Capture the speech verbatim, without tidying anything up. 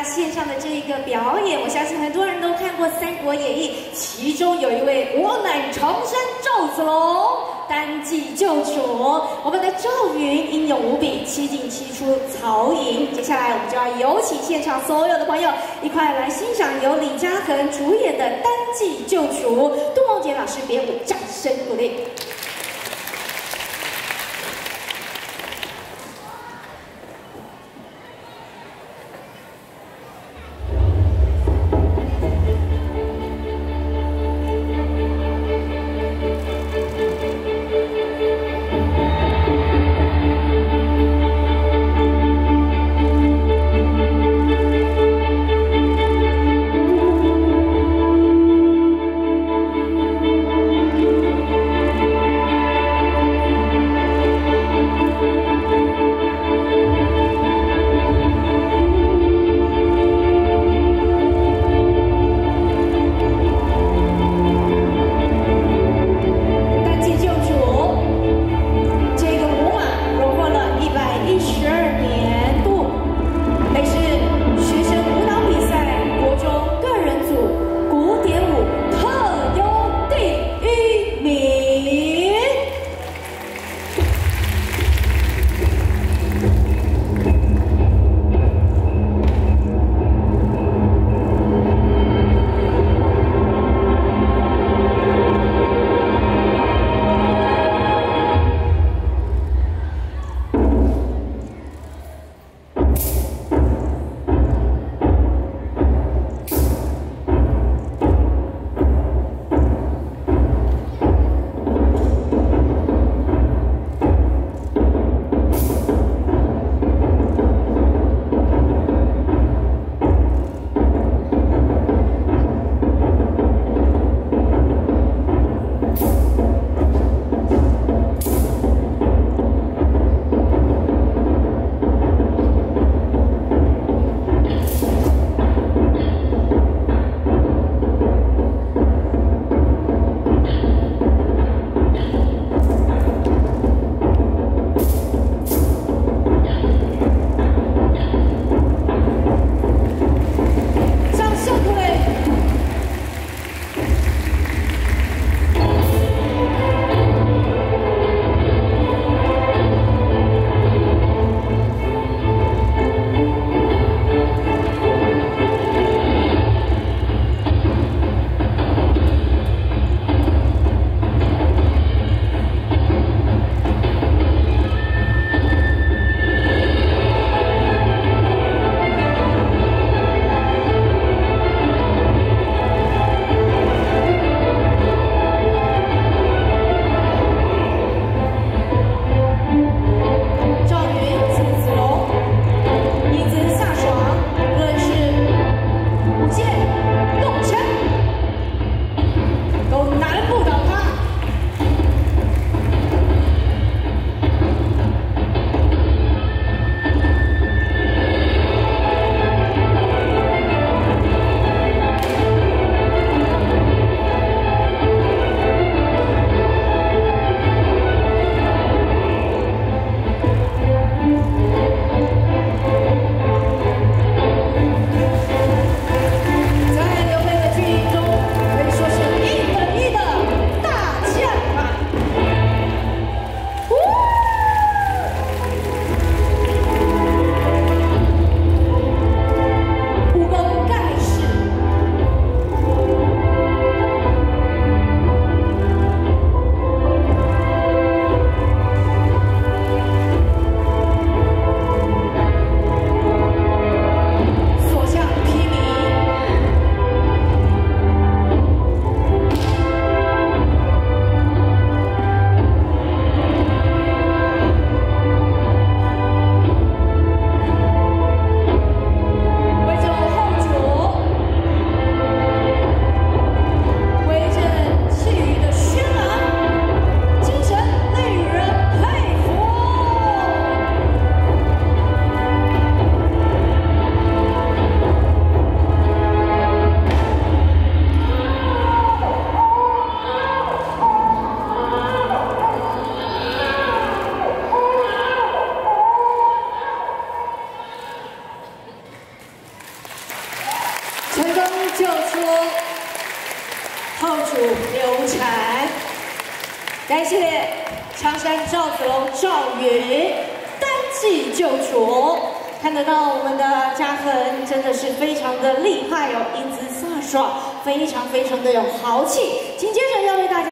献上的这一个表演，我相信很多人都看过《三国演义》，其中有一位我乃常山赵子龙，单骑救主，我们的赵云英勇无比，七进七出曹营。接下来我们就要有请现场所有的朋友一块来欣赏由李嘉恒主演的《单骑救主》，杜梦洁老师编舞，掌声鼓励。 Thank 成功救出后主刘禅，感谢长山赵子龙、赵云单骑救主。看得到我们的嘉恒真的是非常的厉害哦，英姿飒爽，非常非常的有豪气。紧接着要为大家。